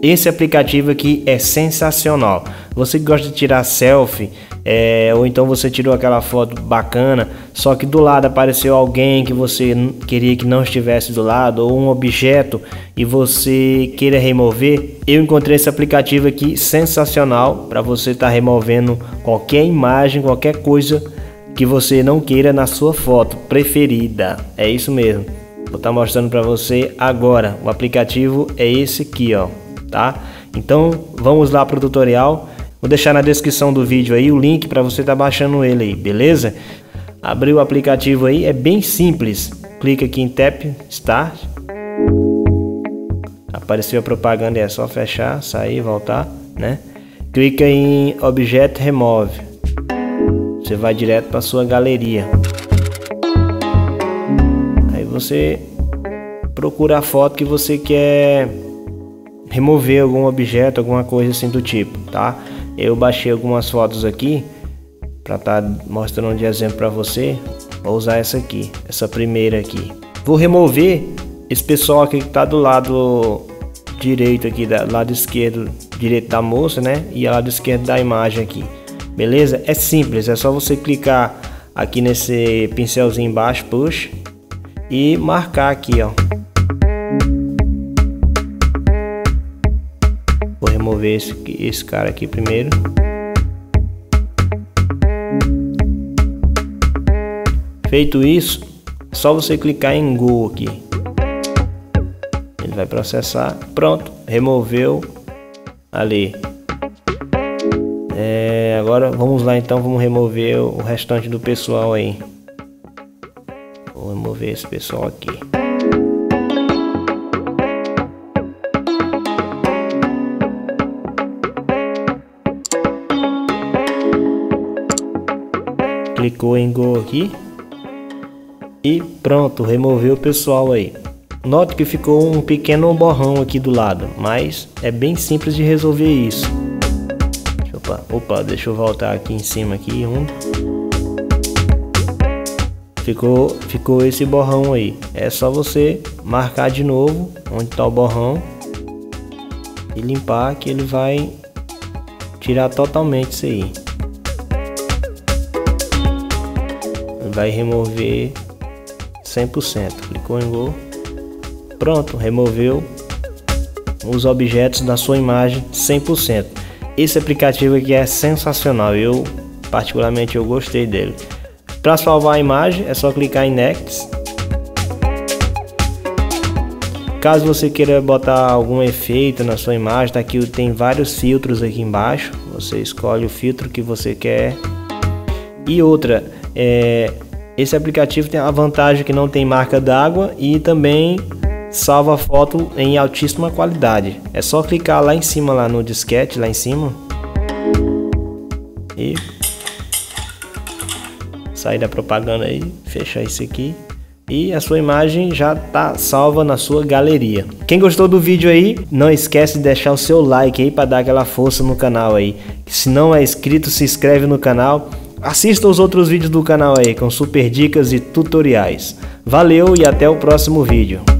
esse aplicativo aqui é sensacional. Você que gosta de tirar selfie, ou então você tirou aquela foto bacana, só que do lado apareceu alguém que você queria que não estivesse do lado, ou um objeto e você queira remover, eu encontrei esse aplicativo aqui sensacional para você estar removendo qualquer imagem, qualquer coisa que você não queira na sua foto preferida. É isso mesmo, vou estar mostrando para você agora. O aplicativo é esse aqui, ó, tá? Então vamos lá para o tutorial. Vou deixar na descrição do vídeo aí o link para você estar baixando ele aí, beleza? Abrir o aplicativo aí é bem simples. Clica aqui em Tap Start. Apareceu a propaganda, é só fechar, sair, voltar, né? Clica em Object Remove. Você vai direto para sua galeria. Aí você procura a foto que você quer remover, algum objeto, alguma coisa assim do tipo, tá? Eu baixei algumas fotos aqui para estar mostrando de exemplo para você. Vou usar essa aqui, essa primeira aqui. Vou remover esse pessoal aqui que tá do lado direito aqui, do lado esquerdo, direito da moça, né? E lado esquerdo da imagem aqui. Beleza? É simples, é só você clicar aqui nesse pincelzinho embaixo, push, e marcar aqui, ó. Vou remover esse cara aqui primeiro. Feito isso, é só você clicar em Go aqui. Ele vai processar. Pronto, removeu ali. Agora vamos lá então, vamos remover o restante do pessoal aí. Vou remover esse pessoal aqui. Clicou em Go aqui e pronto, removeu o pessoal aí. Note que ficou um pequeno borrão aqui do lado, mas é bem simples de resolver isso. Opa, deixa eu voltar aqui em cima aqui, ficou esse borrão aí. É só você marcar de novo onde está o borrão e limpar, que ele vai tirar totalmente isso aí. Vai remover 100%. Clicou em Go. Pronto, removeu os objetos da sua imagem 100%. Esse aplicativo aqui é sensacional. Particularmente eu gostei dele. Para salvar a imagem é só clicar em Next. Caso você queira botar algum efeito na sua imagem, tá aqui, tem vários filtros aqui embaixo. Você escolhe o filtro que você quer. E outra, esse aplicativo tem a vantagem que não tem marca d'água e também salva a foto em altíssima qualidade. É só clicar lá em cima, lá no disquete, lá em cima, e sair da propaganda aí, fechar isso aqui, e a sua imagem já tá salva na sua galeria. Quem gostou do vídeo aí, não esquece de deixar o seu like aí para dar aquela força no canal aí. Se não é inscrito, se inscreve no canal. Assista os outros vídeos do canal aí com super dicas e tutoriais. Valeu e até o próximo vídeo.